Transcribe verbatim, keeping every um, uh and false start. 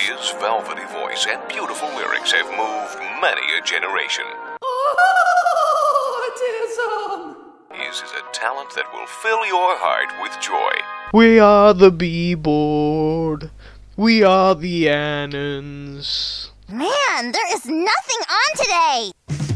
His velvety voice and beautiful lyrics have moved many a generation. Autism! His is a talent that will fill your heart with joy. We are the B-board. We are the Annans. Man, there is nothing on today!